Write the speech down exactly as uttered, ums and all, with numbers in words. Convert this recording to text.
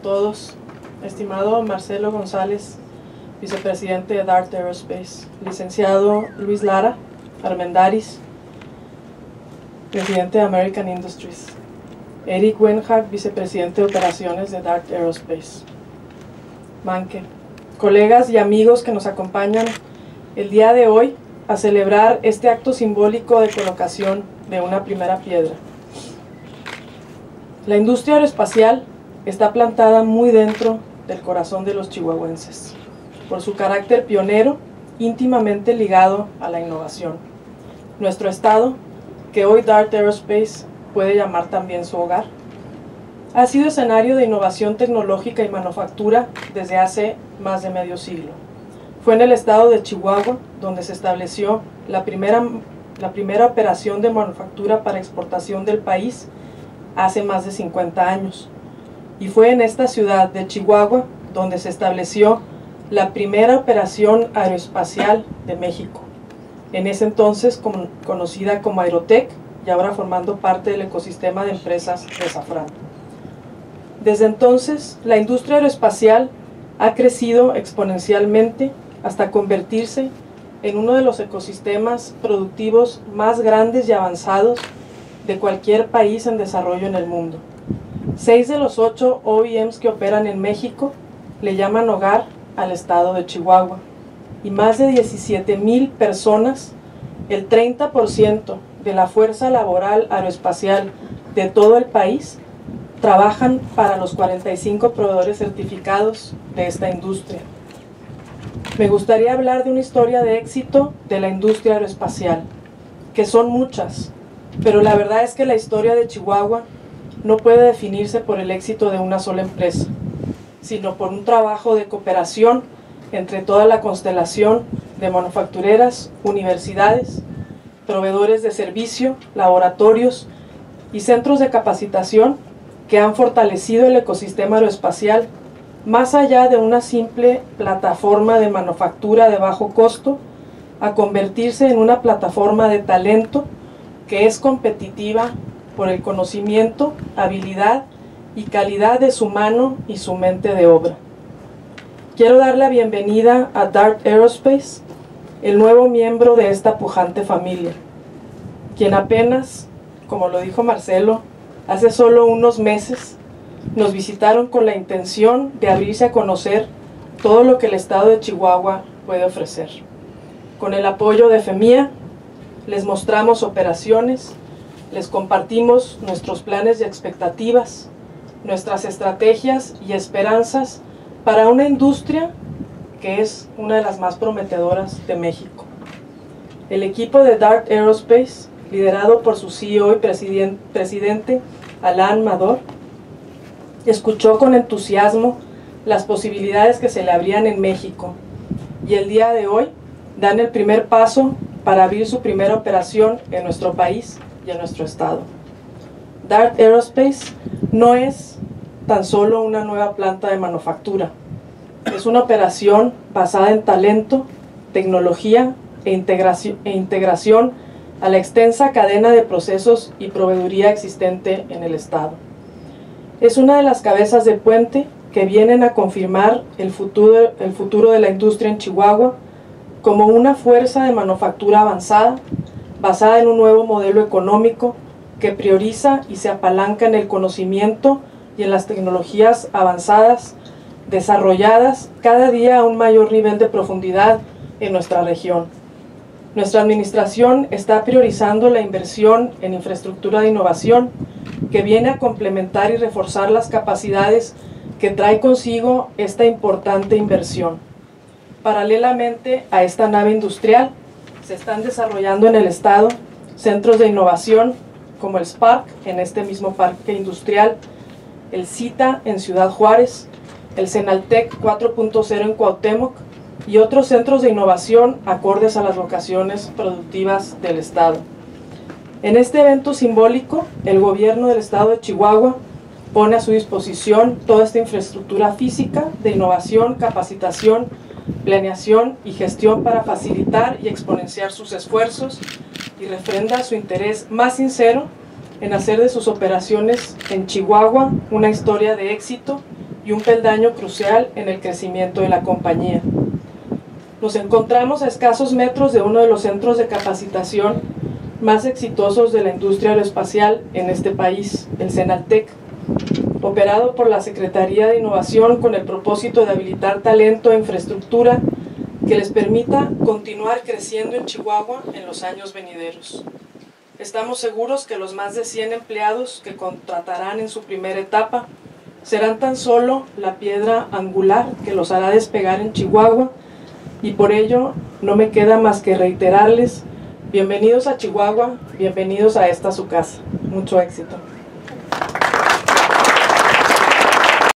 Todos, estimado Marcelo González, vicepresidente de DART Aerospace, licenciado Luis Lara Armendáriz, presidente de American Industries, Eric Wenhart, vicepresidente de operaciones de DART Aerospace, Manke, colegas y amigos que nos acompañan el día de hoy a celebrar este acto simbólico de colocación de una primera piedra. La industria aeroespacial está plantada muy dentro del corazón de los chihuahuenses, por su carácter pionero, íntimamente ligado a la innovación. Nuestro estado, que hoy DART Aerospace puede llamar también su hogar, ha sido escenario de innovación tecnológica y manufactura desde hace más de medio siglo. Fue en el estado de Chihuahua donde se estableció la primera, la primera operación de manufactura para exportación del país hace más de cincuenta años. Y fue en esta ciudad de Chihuahua donde se estableció la primera operación aeroespacial de México, en ese entonces como, conocida como Aerotech y ahora formando parte del ecosistema de empresas de Safran. Desde entonces, la industria aeroespacial ha crecido exponencialmente hasta convertirse en uno de los ecosistemas productivos más grandes y avanzados de cualquier país en desarrollo en el mundo. Seis de los ocho O E Ms que operan en México le llaman hogar al estado de Chihuahua, y más de diecisiete mil personas, el treinta por ciento de la fuerza laboral aeroespacial de todo el país, trabajan para los cuarenta y cinco proveedores certificados de esta industria. Me gustaría hablar de una historia de éxito de la industria aeroespacial, que son muchas, pero la verdad es que la historia de Chihuahua no puede definirse por el éxito de una sola empresa, sino por un trabajo de cooperación entre toda la constelación de manufactureras, universidades, proveedores de servicio, laboratorios y centros de capacitación que han fortalecido el ecosistema aeroespacial más allá de una simple plataforma de manufactura de bajo costo a convertirse en una plataforma de talento que es competitiva por el conocimiento, habilidad y calidad de su mano y su mente de obra. Quiero dar la bienvenida a DART Aerospace, el nuevo miembro de esta pujante familia, quien apenas, como lo dijo Marcelo, hace solo unos meses nos visitaron con la intención de abrirse a conocer todo lo que el estado de Chihuahua puede ofrecer. Con el apoyo de FEMIA, les mostramos operaciones, les compartimos nuestros planes y expectativas, nuestras estrategias y esperanzas para una industria que es una de las más prometedoras de México. El equipo de DART Aerospace, liderado por su C E O y president, presidente Alain Mador, escuchó con entusiasmo las posibilidades que se le abrían en México y el día de hoy dan el primer paso para abrir su primera operación en nuestro país y en nuestro estado. DART Aerospace no es tan solo una nueva planta de manufactura, es una operación basada en talento, tecnología e integración, e integración a la extensa cadena de procesos y proveeduría existente en el estado. Es una de las cabezas de puente que vienen a confirmar el futuro, el futuro de la industria en Chihuahua como una fuerza de manufactura avanzada, basada en un nuevo modelo económico que prioriza y se apalanca en el conocimiento y en las tecnologías avanzadas, desarrolladas cada día a un mayor nivel de profundidad en nuestra región. Nuestra administración está priorizando la inversión en infraestructura de innovación que viene a complementar y reforzar las capacidades que trae consigo esta importante inversión. Paralelamente a esta nave industrial, se están desarrollando en el estado centros de innovación como el Spark en este mismo parque industrial, el CITA en Ciudad Juárez, el Senaltec cuatro punto cero en Cuauhtémoc y otros centros de innovación acordes a las vocaciones productivas del estado. En este evento simbólico, el gobierno del estado de Chihuahua pone a su disposición toda esta infraestructura física de innovación, capacitación, planeación y gestión para facilitar y exponenciar sus esfuerzos y refrenda su interés más sincero en hacer de sus operaciones en Chihuahua una historia de éxito y un peldaño crucial en el crecimiento de la compañía. Nos encontramos a escasos metros de uno de los centros de capacitación más exitosos de la industria aeroespacial en este país, el Senaltec, operado por la Secretaría de Innovación con el propósito de habilitar talento e infraestructura que les permita continuar creciendo en Chihuahua en los años venideros. Estamos seguros que los más de cien empleados que contratarán en su primera etapa serán tan solo la piedra angular que los hará despegar en Chihuahua, y por ello no me queda más que reiterarles: bienvenidos a Chihuahua, bienvenidos a esta su casa. Mucho éxito.